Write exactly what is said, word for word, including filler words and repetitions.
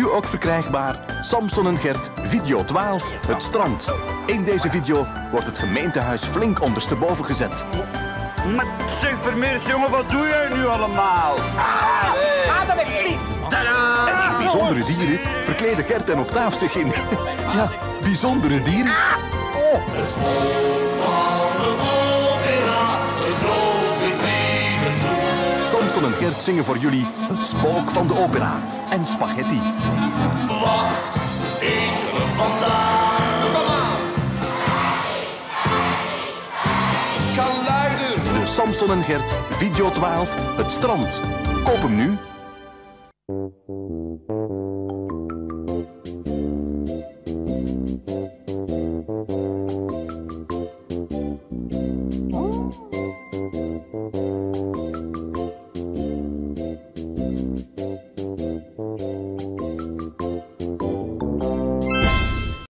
Nu ook verkrijgbaar Samson en Gert Video twaalf, het strand. In deze video wordt het gemeentehuis flink ondersteboven gezet. Maar zeg Vermeers, jongen, wat doe jij nu allemaal? Ah, dat is niet. En in bijzondere dieren verkleden Gert en Octaaf zich in. Ja, bijzondere dieren. Het spook van de opera, een groot wit regenboog. Samson en Gert zingen voor jullie Het Spook van de Opera en Spaghetti. Wat eten we vandaag? Kom aan! Het kan luiden. De Samson en Gert Video twaalf, het strand. Koop hem nu.